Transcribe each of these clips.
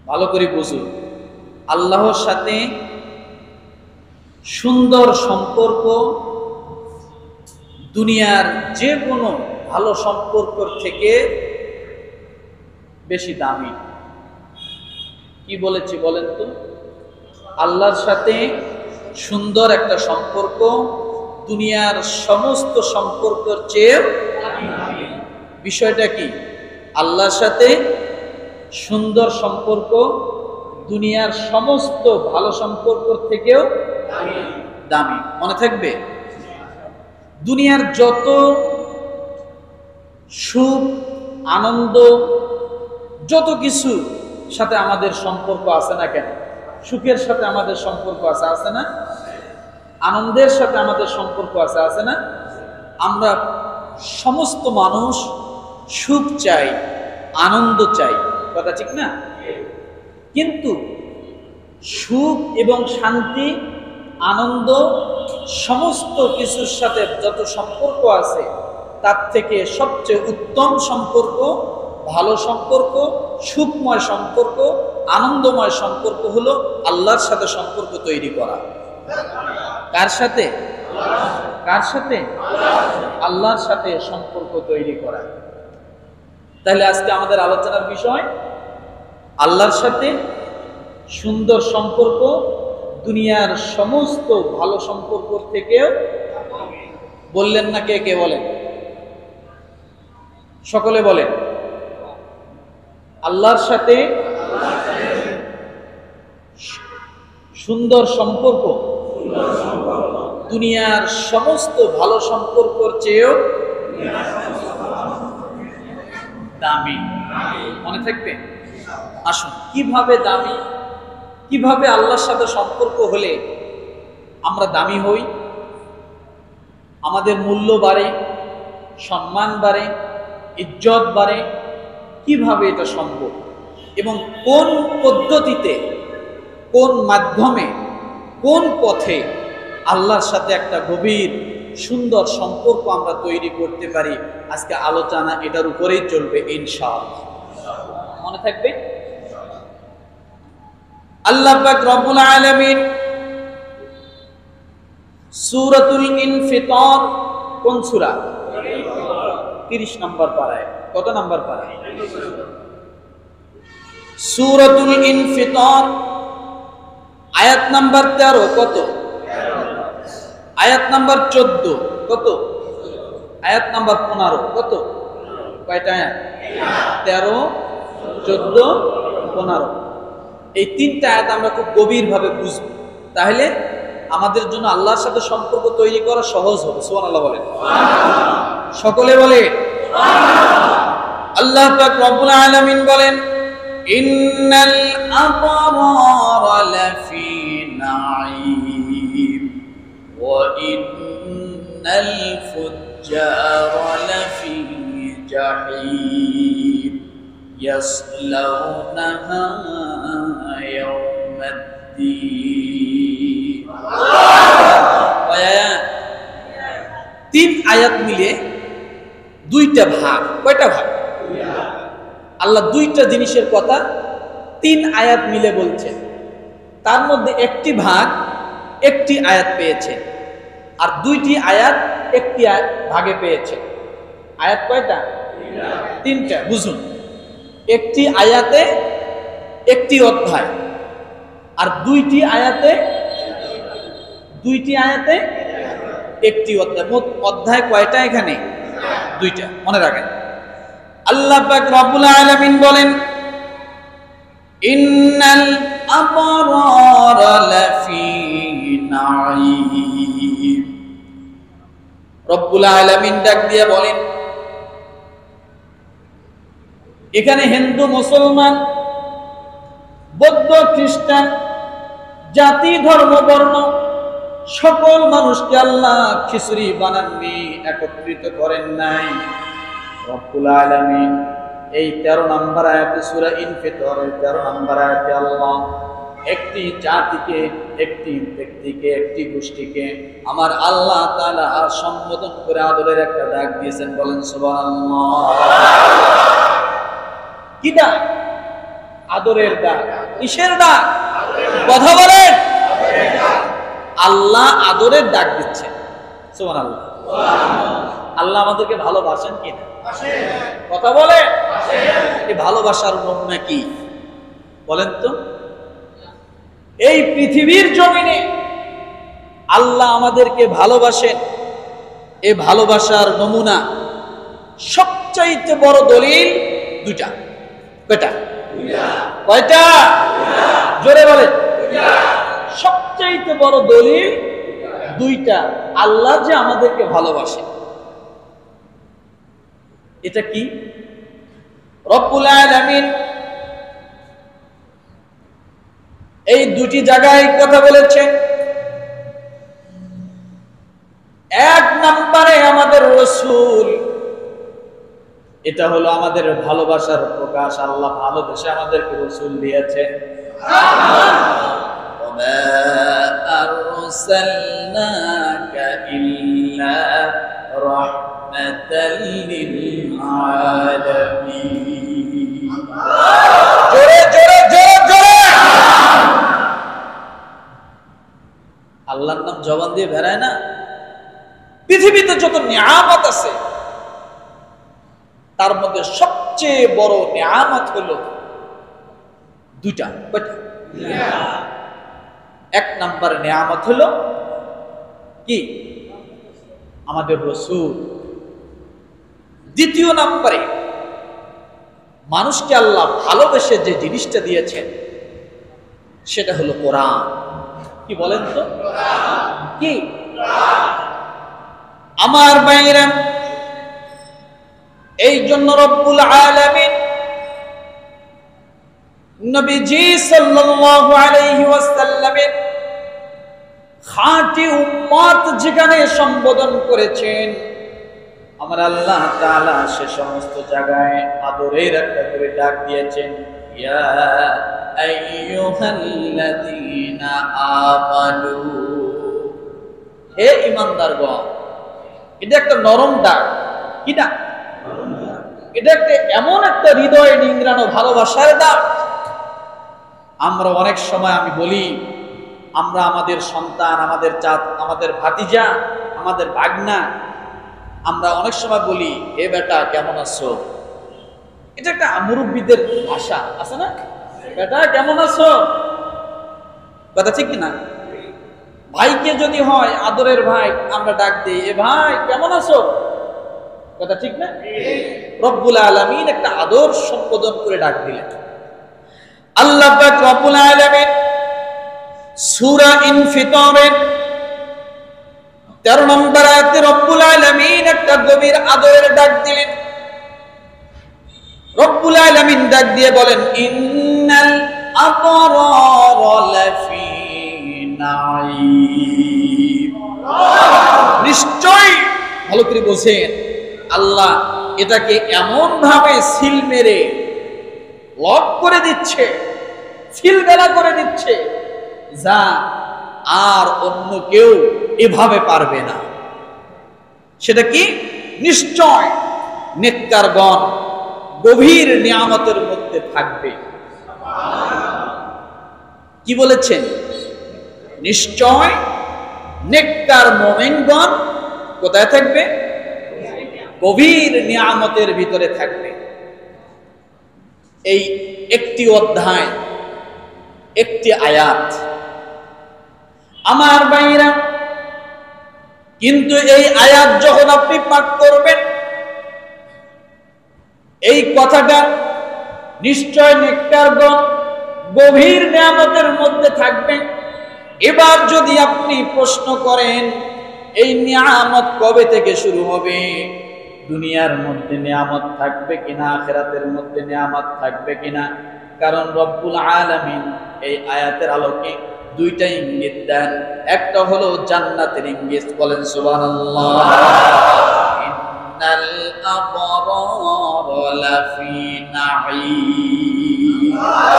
ভালো করে বুঝুন, আল্লাহর সাথে সুন্দর সম্পর্ক দুনিয়ার যে কোনো ভালো সম্পর্কর থেকে বেশি দামি। কি বলেছি বলেন তো? আল্লাহর সাথে সুন্দর একটা সম্পর্ক দুনিয়ার সমস্ত সম্পর্কের চেয়ে বিষয়টা কি? আল্লাহর সাথে সুন্দর সম্পর্ক দুনিয়ার সমস্ত ভালো সম্পর্কর থেকেও দামি। মনে থাকবে, দুনিয়ার যত সুখ আনন্দ যত কিছু সাথে আমাদের সম্পর্ক আছে না কেন, সুখের সাথে আমাদের সম্পর্ক আছে না, আনন্দের সাথে আমাদের সম্পর্ক আছে না, আমরা সমস্ত মানুষ সুখ চাই, আনন্দ চাই, কথা ঠিক না? কিন্তু সুখ এবং শান্তি আনন্দ সমস্ত কিছুর সাথে যত সম্পর্ক আছে তার থেকে সবচেয়ে উত্তম সম্পর্ক, ভালো সম্পর্ক, সুখময় সম্পর্ক, আনন্দময় সম্পর্ক হলো আল্লাহর সাথে সম্পর্ক তৈরি করা। কার সাথে? কার সাথে? আল্লাহর সাথে সম্পর্ক তৈরি করা। তাহলে আজকে আমাদের আলোচনার বিষয় আল্লাহর সাথে সুন্দর সম্পর্ক দুনিয়ার সমস্ত ভালো সম্পর্ক থেকেও। বললেন না? কে কে বলেন? সকলে বলেন। আল্লাহর সাথে সুন্দর সম্পর্ক দুনিয়ার সমস্ত ভালো সম্পর্কের চেয়েও দামি। মনে থাকবে? আসুন, কিভাবে দামি, কিভাবে আল্লাহর সাথে সম্পর্ক হলে আমরা দামি হই, আমাদের মূল্য বাড়ে, সম্মান বাড়ে, ইজ্জত বাড়ে, কিভাবে এটা সম্ভব এবং কোন পদ্ধতিতে, কোন মাধ্যমে, কোন পথে আল্লাহর সাথে একটা গভীর সুন্দর সম্পর্ক আমরা তৈরি করতে পারি, আজকে আলোচনা এটার উপরেই চলবে ইনশাআল্লাহ। মনে থাকবে? আল্লাহ পাক রব্বুল আলামিন সূরাতুল ইনফিতার, কোন সূরা? 30 নম্বর পারায়। কত নম্বর পারায়? সূরাতুল ইনফিতার আয়াত নাম্বার 13। কত? আয়াত নাম্বার 14। কত? আয়াত নাম্বার 15। কত? কয়টা আয়াত? 13, 14, 15। এই তিনটা আয়াত আমরা খুব গভীরভাবে বুঝব, তাহলে আমাদের জন্য আল্লাহর সাথে সম্পর্ক তৈরি করা সহজ হবে। সুবহানাল্লাহ বলেন। সকলে বলে আল্লাহ পাক রব্বুল আলামিন বলেন, ইন্নাল আবরারা লাফি নাঈম ওয়া ইন্নাল ফুজ্জারা লাফি জাহিম ইয়াসলাউনাহা ইয়াউমাদ্দিন। তিন আয়াত মিলে দুইটা ভাগ। কয়টা ভাগ? আল্লাহ দুইটা জিনিসের কথা তিন আয়াত মিলে বলছেন, তার মধ্যে একটি ভাগ একটি আয়াত পেয়েছে আর দুইটি আয়াত একটি ভাগে পেয়েছে। আয়াত কয়টা? তিনটা। বুঝুন, একটি আয়াতে একটি অধ্যায় আর দুইটি আয়াতে একটি অধ্যায়। মোট অধ্যায় কয়টা এখানে? দুইটা। মনে রাখেন, আল্লাহ পাক রব্বুল আলামিন বলেন, ইন্নাল আবরারা লাফি নাঈম। রব্বুল আলামিন ডাক দিয়ে বলেন, এখানে হিন্দু, মুসলমান, বৌদ্ধ, খ্রিস্টান, জাতি, ধর্ম, বর্ণ সকল মানুষকে আল্লাহ খিচুড়ি বানাননি, একত্রিত করেন নাই। রব্বুল আলামিন এই 13 নম্বর আয়াতে সূরা ইনফিতার 13 নম্বর আয়াতে আল্লাহ একটি জাতিকে, একটি ব্যক্তিকে, একটি গোষ্ঠীকে আমার আল্লাহ তাআলা সম্বোধন করে আদরের একটা ডাক দিয়েছেন। বলেন সুবহানাল্লাহ। কি ডাক? আদরের ডাক। কিসের ডাক? কথা বলেন। আল্লাহ আদরের ডাক দিচ্ছেন। সুবহানাল্লাহ। আল্লাহ আমাদেরকে ভালোবাসেন কিনা? কথা বলে। এই ভালোবাসার নমুনা কি বলেন তো? এই পৃথিবীর জমিনে আল্লাহ আমাদেরকে ভালোবাসেন, এই ভালোবাসার নমুনা সবচাইতে বড় দলিল দুইটা। কয়টা? কয়টা? জোরে বলেন। সবচাইতে বড় দলিল দুইটা। আল্লাহ যে আমাদেরকে ভালোবাসে, এটা কি? রব্বুল আলামিন এই দুটি জায়গায় কথা বলেছেন। এক নম্বরে আমাদের রাসূল, এটা হলো আমাদের ভালোবাসার প্রকাশ। আল্লাহ ভালোবেসে আমাদেরকে রাসূল দিয়েছেন। ওয়া আরসালনাকা ইল্লা রাহমাতাল লিল আলামিন। জোরে জোরে জোরে জোরে আল্লাহর নাম জবান দিয়ে বেরায় না। পৃথিবীতে যত নিয়ামত আছে তার মধ্যে সবচেয়ে বড় নিয়ামত হলো দুইটা। এক নাম্বার নিয়ামত হলো কি? আমাদের রাসূল। দ্বিতীয় নাম্বারে মানুষকে আল্লাহ ভালোবেসে যে জিনিসটা দিয়েছেন সেটা হলো কোরআন। কি বলেন তো? কি? আমার ভাইরা, এই জন্য রব্বুল আলামিন নবীজি সাল্লাল্লাহু আলাইহি ওয়াসাল্লামের খাঁটি উম্মত যেখানে সম্বোধন করেছেন, আমার আল্লাহ তাআলা সে সমস্ত জায়গায় আদরের একটা করে ডাক দিয়েছেন, ইয়া আইয়ুহাল্লাযীনা আমানু। হে ঈমানদারগণ। এটা একটা নরম ডাক। কি ডাক? এটা একটা এমন একটা হৃদয়ে নিংড়ানো ভালোবাসার ডাক। আমরা অনেক সময়, আমি বলি, আমরা আমাদের সন্তান, আমাদের জাত, আমাদের ভাতিজা, আমাদের ভাগনা, আমরা অনেক সময় বলি, এ বেটা কেমন আছো? এটা একটা মুরব্বীদের ভাষা আছে না? বেটা কেমন আছো? কথা ঠিক কিনা? ভাইকে যদি হয় আদরের ভাই, আমরা ডাক দিই, এ ভাই কেমন আছো? কথা ঠিক না? রব্বুল আলামিন একটা আদর সম্বোধন করে ডাক দিলেন। আল্লাহ পাক রব্বুল আলামিন সূরা ইনফিতারের 13 নম্বর আয়াতে রব্বুল আলামিন একটা গভীর আদরের ডাক দিলেন। রব্বুল আলামিন ডাক দিয়ে বলেন, ইন্নাল আবরারা লাফি নাঈম। নিশ্চয়, ভালো করে বোঝেন, আল্লাহ এটাকে এমন ভাবে সিল মেরে লক করে দিচ্ছে, সিল মেরা করে দিচ্ছে, যা আর অন্য কেউ এভাবে পারবে না। সেটা কি? নিশ্চয় নেককারগণ গভীর নিয়ামতের মধ্যে থাকবে। কি বলেছেন? নিশ্চয় নেককার মুমিনগণ কোথায় থাকবে? গভীর নিয়ামতের ভিতরে থাকবে। এই একটি অধ্যায়, একটি আয়াত। আমার ভাইরা, কিন্তু এই আয়াত যখন আপনি পাঠ করবেন, এই কথাটা নিশ্চয় নেককারগণ গভীর নিয়ামতের মধ্যে থাকবেন। এবার যদি আপনি প্রশ্ন করেন এই নিয়ামত কবে থেকে শুরু হবে, দুনিয়ার মধ্যে নিয়ামত থাকবে কিনা, আখিরাতের মধ্যে নিয়ামত থাকবে কিনা? কারণ রব্বুল আলামিন এই আয়াতের আলোকে দুইটা ইঙ্গিত দেন। একটা হলো জান্নাতের ইঙ্গিত, বলেন সুবহানাল্লাহ। ইন্নাল আবরারা লাফি নাঈম।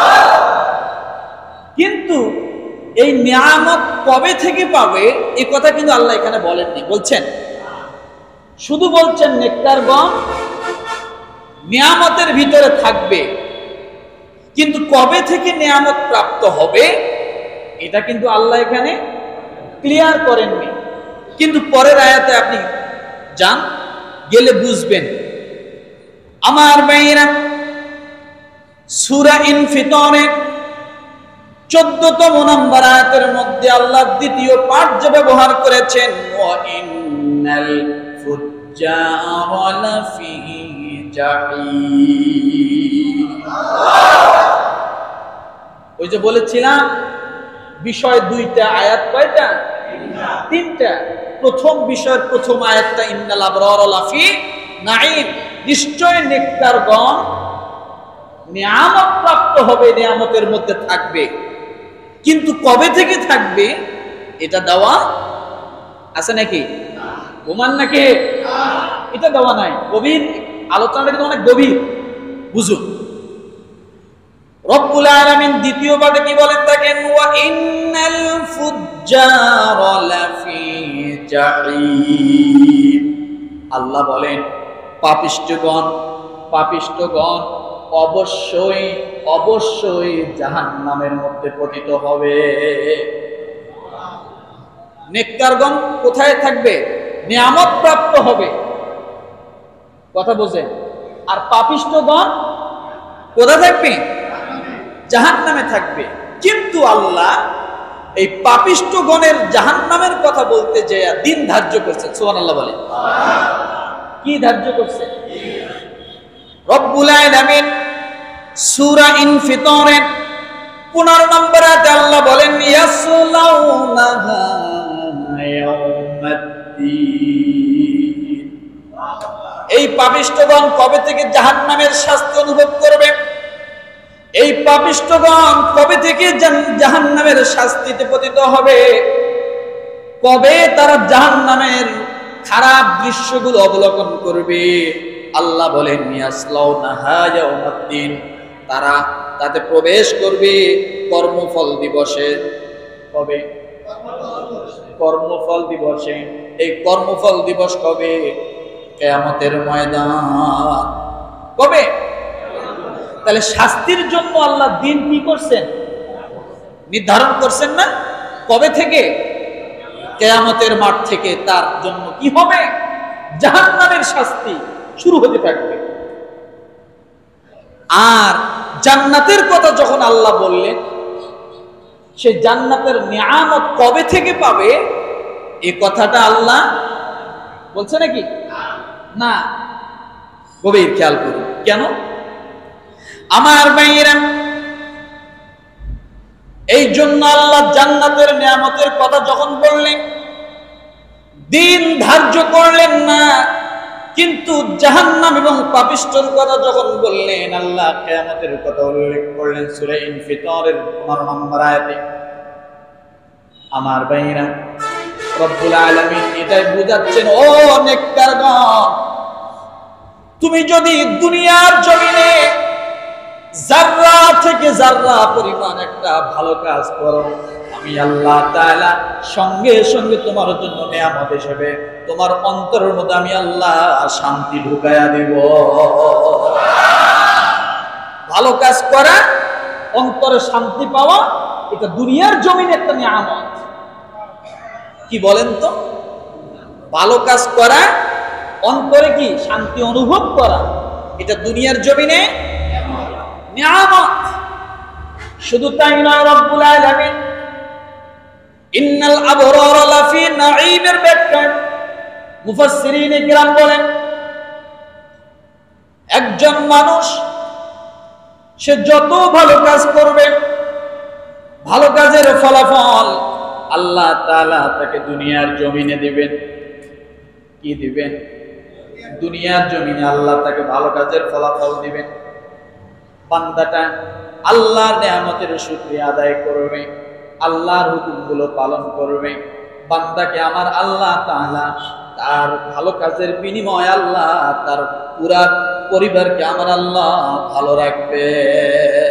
কিন্তু এই নিয়ামত কবে থেকে পাবে এই কথা কিন্তু আল্লাহ এখানে বলেননি। বলছেন, শুধু বলছেন নেককারগণ নিয়ামতের ভিতরে থাকবে। কিন্তু কবে থেকে নিয়ামত প্রাপ্ত হবে এটা কিন্তু আল্লাহ এখানে ক্লিয়ার করেননি। কিন্তু পরের আয়াতে আপনি যান, গেলে বুঝবেন। আমার ভাইয়েরা, সূরা ইনফিতরের 14তম নম্বর আয়াতের মধ্যে আল্লাহ দ্বিতীয় পাঠ যে ব্যবহার করেছেন, ওয়া ইন্নাল ফুজ্জারা লাফি জাহিম। ওই যে বলেছিলাম বিষয় দুইটা, আয়াত কয়টা? তিনটা। প্রথম বিষয়ের প্রথম আয়াতটা ইন্নাল আবরারা লাফি নাঈম, নিশ্চয় নেককারগণ নিয়ামত প্রাপ্ত হবে, নিয়ামতের মধ্যে থাকবে। কিন্তু কবে থেকে থাকবে এটা দেওয়া আছে নাকি? প্রমাণ নাকি? এটা দেওয়া নাই। গভীর আলোচনাটা কিন্তু অনেক গভীর, বুঝুন। রব্বুল আলামিন দ্বিতীয় পাঠে কি বলেন দেখেন, ওয়া ইন্নাল ফুজ্জারা লাফি জাহিম। আল্লাহ বলেন পাপিষ্ঠগণ অবশ্যই অবশ্যই জাহান্নামের মধ্যে পতিত হবে। নেককারগণ কোথায় থাকবে? নিয়ামত প্রাপ্ত হবে, কথা বোঝেন। আর পাপিষ্ঠগণ কোথায় থাকবে? জাহান্নামে থাকবে। কিন্তু আল্লাহ এই পাপিষ্ঠগণের জাহান্নামের কথা বলতে যে দিন ধার্য করছেন, সুবহানাল্লাহ বলেন। কি ধার্য করছে? রব্বুল আলামিন সূরা ইনফিতরের 15 নম্বর আয়াতে আল্লাহ বলেন, ইয়াসলাউনাহা ইয়াউমাদ্দিন। এই পাপিষ্ঠগণ কবে থেকে জাহান্নামের শাস্তি অনুভব করবে? এই পাপিষ্ঠগণ কবে থেকে জাহান্নামের শাস্তিতে পতিত হবে? কবে তারা জাহান্নামের খারাপ দৃশ্যগুলো অবলোকন করবে? আল্লাহ বলেন ইয়াসলাউনাহা ইয়াউমাদ্দিন, তারা তাতে প্রবেশ করবে কর্মফল দিবসে। কবে? কর্মফল দিবসে। এই কর্মফল দিবস কবে? কিয়ামতের ময়দান। কবে? তাহলে শাস্তির জন্য আল্লাহ দিন কি করছেন? নির্ধারণ করছেন না? কবে থেকে? কিয়ামতের মাঠ থেকে তার জন্য কি হবে? জাহান্নামের শাস্তি শুরু হতে থাকবে। আর জান্নাতের কথা যখন আল্লাহ বললেন, সেই জান্নাতের নিয়ামত কবে থেকে পাবে এই কথাটা আল্লাহ বলছে নাকি? না। গভীর খেয়াল করুন। কেন? আমার ভাইয়েরা, এই জন্য আল্লাহ জান্নাতের নিয়ামতের কথা যখন বললেন, দিন ধার্য করলেন না। কিন্তু জাহান্নাম এবং পাপিষ্ঠর কথা যখন বললেন, আল্লাহ কিয়ামতের কথা উল্লেখ করলেন সূরা ইনফিতরের 15 নম্বর আয়াতে। আমার ভাইরা, রব্বুল আলামিন এটাই বুঝাচ্ছেন, ও নেককারগণ, তুমি যদি দুনিয়ার জমিনে যাররা থেকে যাররা পরিমাণ একটা ভালো কাজ করো, আমি আল্লাহ তাআলা সঙ্গে সঙ্গে তোমার জন্য নিয়ামত হিসেবে তোমার অন্তরের মধ্যে আমি আল্লাহ শান্তি ঢুকায়া দেব। ভালো কাজ করা, অন্তরে শান্তি পাওয়া, এটা দুনিয়ার জমিনে একটা নিয়ামত। কি বলেন তো? ভালো কাজ করা, অন্তরে কি শান্তি অনুভব করা, এটা দুনিয়ার জমিনে নিয়ামত। শুধু তাই নয়, রব্বুল আলামিন ইন্নাল আবরারা লাফি নাঈমের ব্যাখ্যা মুফাসসিরিন ইকরাম বলেন, একজন মানুষ সে যত ভালো কাজ করবে, ভালো কাজের ফলাফল আল্লাহ তাআলা তাকে দুনিয়ার জমিনে দিবেন। কি দিবেন? দুনিয়ার জমিনে আল্লাহ তাকে ভালো কাজের ফলাফল দিবেন। বান্দাটা আল্লাহর নিয়ামতের শুকরিয়া আদায় করবে, আল্লাহর হুকুমগুলো পালন করবে, বান্দাকে আমার আল্লাহ তাআলা তার ভালো কাজের বিনিময়ে আল্লাহ তার পুরা পরিবারকে আমার আল্লাহ ভালো রাখবে।